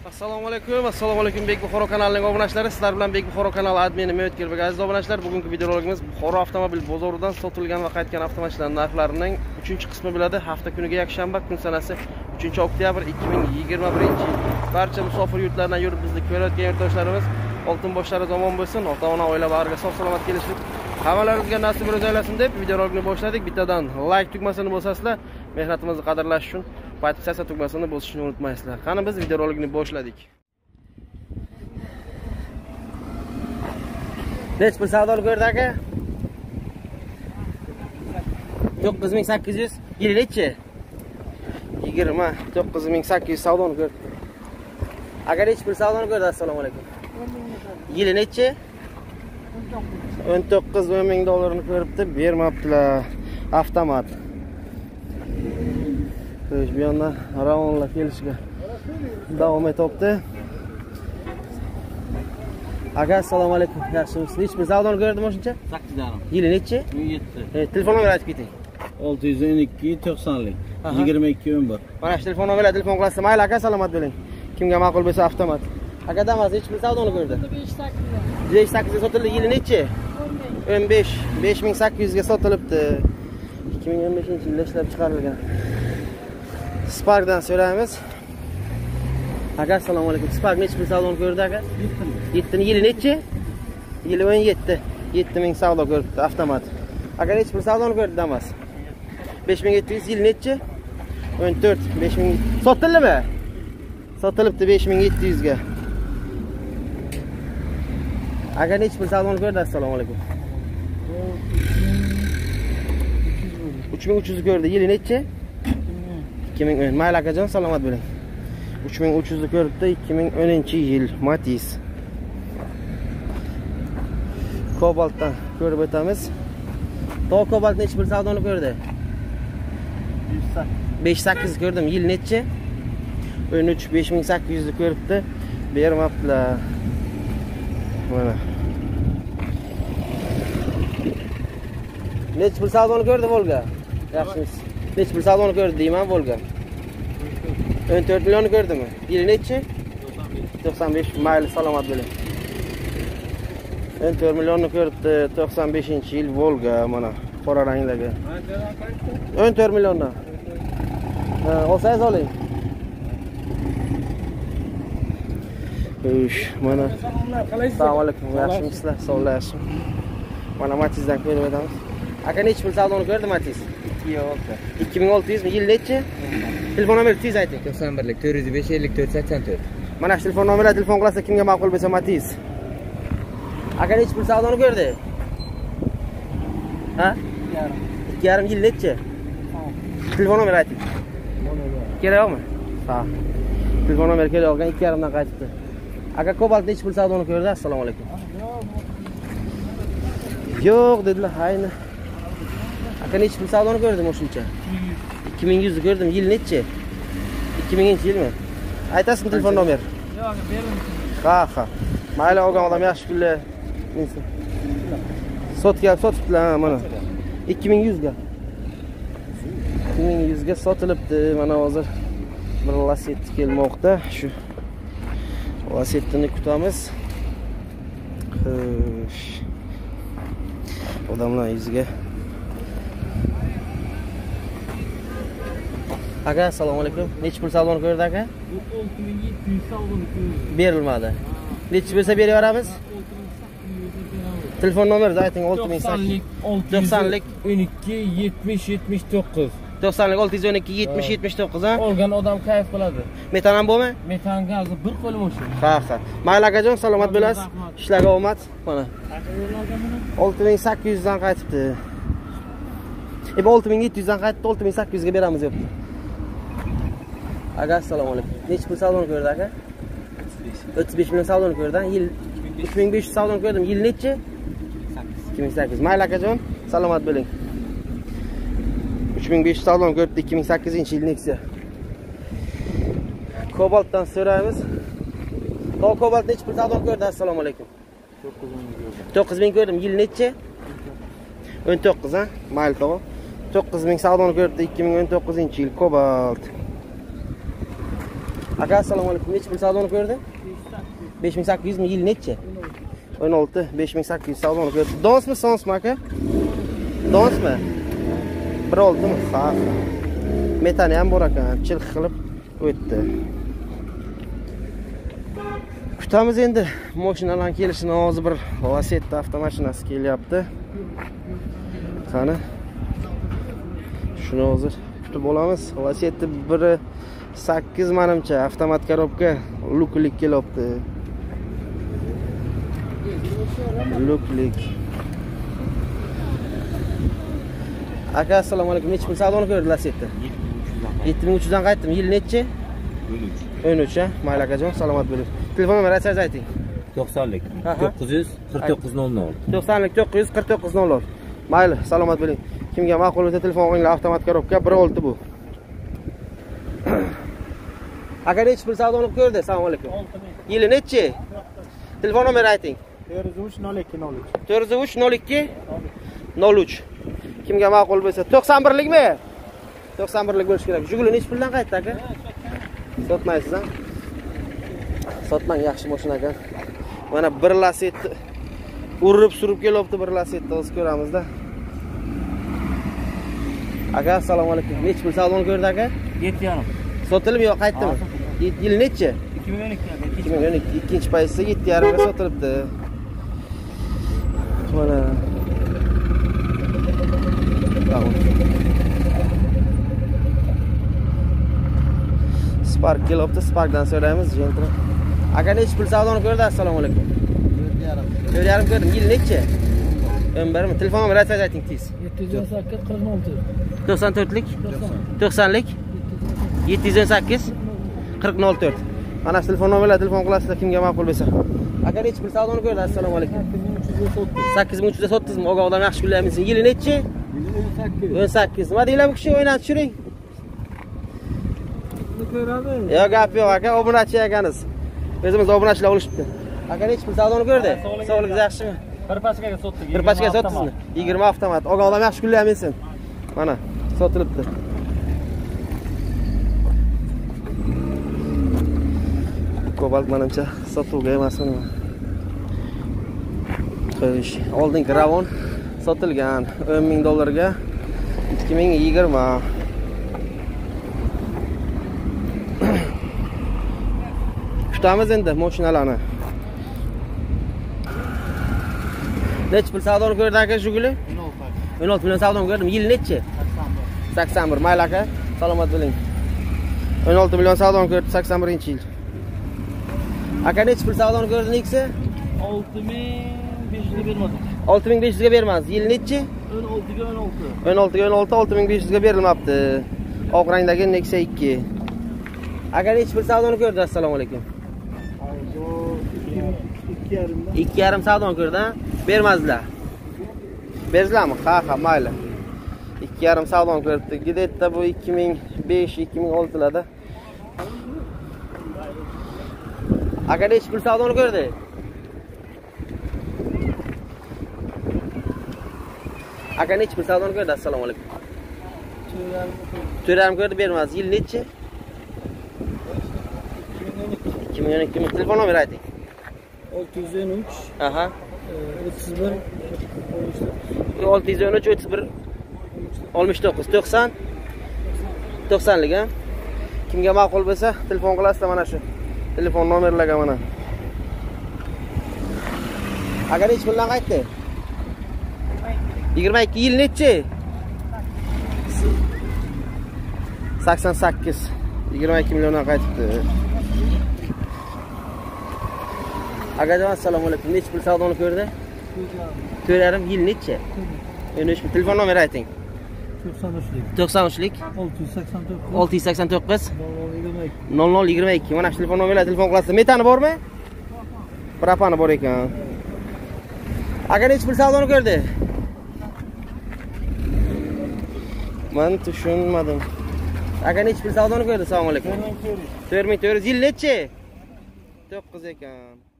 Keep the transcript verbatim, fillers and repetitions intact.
Assalomu alaykum, assalomu alaykum Bek Buxoro kanalining obunachilari. Sizlar bilan Bek Buxoro kanali admini Mehmet Kirbek. Aziz obunachilar, bugungi videoroligimiz Buxoro avtomobil bozoridan sotilgan va qaytgan avtomobillar narxlarining uchinchi qismi bo'ladi. Hafta kuniga yakshanba, kun sanasi uchinchi oktyabr ikki ming yigirma birinchi yil. Barcha musofir yurtlaridan yurib bizni ko'rayotgan yurtdoshlarimiz oltin boshlari zamon bo'lsin, ota-ona, oila bag'riga sog'-salomat kelishib, hammalaringizga nasib ro'za aylasin deb videorolikni boshladik. Bittadan like tugmasini bosasizlar, mehnatimizni qadrlash uchun podpisatsiya tugmasini bosishni unutmaysizlar. Qani biz videorolikni boshladik. Nech pul savdo ko'rdi aka? to'qqiz ming sakkiz yuz. Yili nechi? yigirma to'qqiz ming sakkiz yuz savdoni ko'rdi. Aka nech pul savdoni ko'rdi? Assalomu alaykum. Yili nechi? o'n to'qqiz ming dollarni ko'ribdi, bermabdilar. Avtomat. Xo'sh, bu yerdan ravonlar kelishga davom etyapti. Aka, assalomu alaykum. Yaxshimisiz? Nech pul savdoni ko'rdim o'shuncha? sakkiz yarim. Yili nechi? o'n yetti. E, telefon nomer aytib keting. olti yuz o'n ikki to'qsonlik. yigirma ikki o'n bir. Mana shu telefon nomerga telefon qilasiz. Mayli aka, salomat bo'ling. Kimga ma'qul bo'lsa avtomat. Aka, damas nech pul savdoni ko'rdi? besh sakkiz ga sotildi. Yili nechi? o'n besh. besh ming sakkiz yuz ga sotilibdi. ikki ming o'n beshinchi yilda ishlab chiqarilgan. Spark'dan so'raymiz. Aka, assalomu alaykum. Spark nech pul savdoni ko'rdi aka? yetti. Yili nechi? Yili o'n yetti. yetti ming savdo ko'ribdi, avtomat. Aka, nech pul savdoni ko'rdi damas? besh ming yetti yuz. Yili nechi? o'n to'rt. besh ming sotildimi? Sotilibdi besh ming yetti yuz ga. Aka, nech pul savdoni ko'rdi? Assalomu alaykum. uch ming uch yuz ko'rdi. Yili nechi? ikki ming o'n. Mayli akajon, salomat bo'ling. uch ming uch yuz ko'ribdi, ikki ming o'ninchi yil Matiz. Kobaltdan ko'rib o'tamiz. To Kobalt nech pul savdoni ko'rdi? besh sakkiz ko'rdim. Yil nechi? o'n uch. besh ming sakkiz yuz ko'ribdi, bermabdilar. Mana. Nech pul savdoni ko'rdi Volga? Yaxshimisiz? Nech pul savdoni ko'rdi deyman Volga? o'n to'rt million ko'rdimi? Yili nechi? to'qson besh. Mayli, salomat bo'ling. o'n to'rt millionni ko'ribdi, to'qson beshinchi yil Volga, mana qora rangdagi. o'n to'rt milliondan. Ha, olsangiz oling. Xo'sh, mana. Assalomu alaykum. Yaxshimisizlar? Sog'lashim. Mana Matizdan ko'rib o'tamiz. Aka, nech pul savdoni ko'rdi Matiz? ikki ming olti yuz. Yil nechi? Telefon nomeri tez ayting. to'qson birlik to'rt yuz besh ellik to'rt sakson to'rt. Mana shu telefon nomeriga telefon qilsa kimga ma'qul bo'lsa Matiz. Aka, nech pul savdoni ko'rdi? Ha? ikki yarim. Yil nechi? Telefon nomeri ayting. Kerakmi? Ha. Telefon nomeri kerak olgan ikki yarim dan qaytibdi. Aka, Kobalt nech pul savdoni ko'rdi? Assalomu alaykum. Yo'q dedilar, hayni. Aka, nech pul savdoni ko'rdim o'shuncha? ikki ming yuz ko'rdim. Yil nechi? ikki minginchi yilmi? Aytasizmi telefon nomer? Yo'q, berdim. Ha, ha. Mayli, olgan odam yaxshi pullar. Sotga sotibdilar mana. ikki ming yuz ga. ikki ming yuz ga sotilibdi. Mana hozir bir Lacetti kelmoqda. Shu Lacetti'ni kutamiz. Xo'sh. Odamlar yuziga. Aka, assalomu alaykum. Nech pul savdoni ko'rdi aka? olti ming yetti yuz savdoni ko'rdi. Berilmadi. Nech bo'lsa beraveramiz? Telefon nomeringizni ayting. olti ming sakkiz yuz to'qsonlik o'n ikki yetmish yetmish to'qqiz. to'qsonlik olti yuz o'n ikki yetmish yetmish to'qqiz ha? Olgan odam kayf qiladi. Metan ham bo'lmi? Metan gazi bir qo'lim o'sha. Ha, ha. Mayli akajon, salomat bo'lasiz. Ishlarga omad. Mana. olti ming sakkiz yuz dan qaytibdi. E, bu olti ming yetti yuz dan qaytdi, olti ming sakkiz yuz ga beramiz debdi. Aka, assalomu alaykum. Nech pul savdoni ko'rdi aka? o'ttiz besh million savdoni ko'rdi. Yil uch ming besh yuz savdoni ko'rdim. Yil nechi? ikki ming sakkiz. Mayli akajon, salomat bo'ling. uch ming besh yuz savdoni ko'ribdi, ikki ming sakkizinchi yil Nexia. Kobaltdan so'raymiz. To Kobalt nech pul savdoni ko'rdi? Assalomu alaykum. to'qqiz ming ko'rdim. Yil nechi? o'n to'qqiz ha? Mayli tog'a. to'qqiz ming savdoni ko'ribdi, ikki ming o'n to'qqizinchi yil Kobalt. Aka assalomu alaykum. Necha pul savdoni ko'rdi? besh ming sakkiz yuz mi? Yil necha? o'n olti. besh ming sakkiz yuz savdoni ko'rdi. Donsmi, sonsmi aka? Donsmi? bir oldimi? Ha. Metani ham bor ekan. Chilq qilib o'tdi. Kutamiz endi mashinalar kelishini. Hozir bir Lacetti avtomashinasi kelyapti. Qani? Shuni hozir kutib olamiz. Lacetti bir sakkiz manimcha avtomat korobka luklik kelyapti. Luklik. Aka assalomu alaykum. Necha pul savdoni ko'rdi Lacetti? yetti ming uch yuz dan qaytdim. Yil nechi? o'n uch. Ha? Mayli akajon, salomat bo'ling. Telefon nomerini ayting. to'qsonlik to'qqiz yuz qirq to'qqiz nol nol. to'qsonlik to'qqiz yuz qirq to'qqiz nol nol. Mayli, salomat bo'ling. Kimga ma'qul bo'lsa telefon qilinglar, avtomat korobka bir olti bu. Aka necha pul savdoni ko'rdi? Assalomu alaykum. Yili nechi? Telefon nomerini ayting. to'rt yuz uch nol ikki nol uch. to'rt yuz uch nol ikki nol uch. Kimga ma'qul bo'lsa to'qson birlikmi? to'qson birlik bo'lish kerak. Jiguli necha puldan qaytdi aka? Sotmaysiz ha? Sotmang, yaxshi mashina ekan. Mana bir Lacetti urib surib kelyapti, bir Lacetti o'zi ko'ramizda. Aka assalomu alaykum. Necha pul savdoni ko'rdi aka? yetti yarim. Sotilmi yo qaytdimi? Yil nechi? ikki ming o'n ikki. ikki ming o'n ikki ikkinchi paytda yetti yarim ga sotilibdi. Mana Spark kelyapti, Sparkdan so'raymiz, jentro. Aka necha pul savdoni ko'rdi? Assalomu alaykum. to'rt yarim. to'rt yarim ko'rdim. Yil nechi? o'n birmi? Telefon nomerini ayting tez. yetti yuz o'n sakkiz qirq olti. to'qson to'rtlik? to'qsonlik? yetti yuz o'n sakkiz qirq nol to'rt. Mana shu telefon nomerlar telefon qilasizlar kimga ma'qul bo'lsa. Aka necha pul savdoni ko'rdi? Assalomu alaykum. sakkiz ming uch yuz o'ttizmi? O'g'a odam yaxshi kunlaymiz. Yili nechi? o'n sakkiz. Nima deylar bu kishi? O'ynatib tushiring. Yo'q, gap yo'q aka, obunachi ekaniz. O'zimiz obunachilar olishibdi. Aka necha pul savdoni ko'rdi? Sog'ligingiz yaxshimi? Bir pachkaga sotdik. Bir pachkaga sotdingizmi? yigirma avtomat. O'g'a odam yaxshi kunlaymiz. Mana sotilibdi. Kobalt manimcha sotuvga emasmi? Qo'yish. Oldingi Ravon sotilgan o'n ming dollarga ikki ming yigirma. Kutamiz endi mashinalarni. Necha pul savdoni ko'rdi aka Jiguli? o'n olti million savdoni ko'rdim. Yil nechi? sakson bir. Mayli aka, salomat bo'ling. o'n olti million savdoni ko'rdi, sakson birinchi yil. Aka necha pul savdoni ko'rdi Nexi? olti ming besh yuz ga bermadik. olti ming besh yuz ga bermamiz. Yil nechi? o'n olti ga o'n olti. o'n olti ga o'n olti, olti ming besh yuz ga berilmabdi. Oq rangdagi Nexi ikki. Aka necha pul savdoni ko'rdi? Assalomu alaykum. ikki yarim savdoni ko'rdi, ha? Bermazlar. Berzlarmi? Ha, ha, mayli. ikki yarim savdoni ko'ribdi. Gidetda bu ikki ming besh ikki ming olti larda. Aka necha pul savdoni ko'rdi? Aka necha pul savdoni ko'rdi? Assalomu alaykum. to'rt yarim ko'rdi, bermaz. Yil nechi? ikki ming o'n ikki. Telefon nomerini ayting. olti yuz o'n uch. Aha. o'ttiz bir. olti yuz o'n uch o'ttiz bir oltmish to'qqiz to'qson to'qsonlik ha. Kimga ma'qul bo'lsa telefon qilasizlar mana shu. Telefon nomerlarga mana. Agar hech puldan qaytdi? yigirma ikki yil nechi? sakson sakkiz. yigirma ikki milliondan qaytibdi. Agajon assalomu alaykum. Necha pul savdoni ko'rdi? to'rt yarim yil nechi? o'n uch. Telefon nomeri ayting. to'qson uchlik. to'qson uchlik. olti yuz sakson to'qqiz. olti yuz sakson to'qqiz. nol nol yigirma ikki. Mana shu telefon nomerlar telefon qilasizlar. Metani bormi? Propani bor ekan. Agar necha pul savdoni ko'rdi? Men tushunmadim. Agar necha pul savdoni ko'rdi? Assalomu alaykum. to'rt ming to'rt yuz yil nechi? to'qqiz ekan.